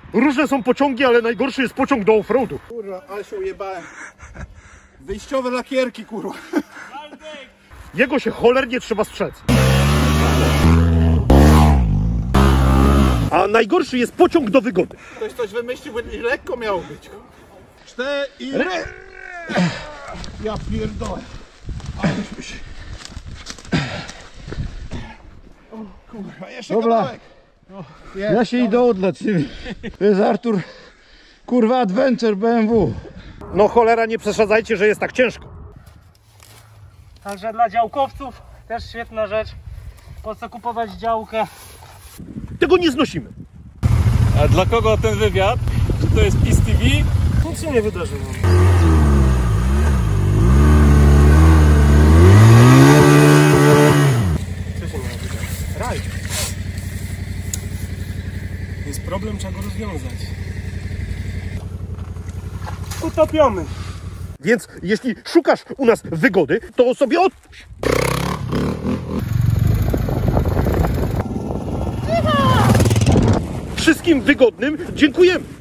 Różne są pociągi, ale najgorszy jest pociąg do offroadu. Kurwa, ale się ujebałem. Wyjściowe lakierki, kurwa. Jego się cholernie trzeba strzec. A najgorszy jest pociąg do wygody. Ktoś coś wymyślił, bo lekko miało być. 4 i... Ja pierdolę. Aleśmy się. O kurwa, jeszcze kawałek. Ja się idę odlać. To jest Artur, kurwa, Adventure BMW. No cholera, nie przesadzajcie, że jest tak ciężko. Także dla działkowców też świetna rzecz. Po co kupować działkę? Tego nie znosimy. A dla kogo ten wywiad? Czy to jest PiS TV? Nic się nie wydarzyło. Co się nie wydarzyło? Raj. Jest problem, trzeba go rozwiązać. Utopiony. Więc jeśli szukasz u nas wygody, to sobie odpuść. Wszystkim wygodnym dziękujemy.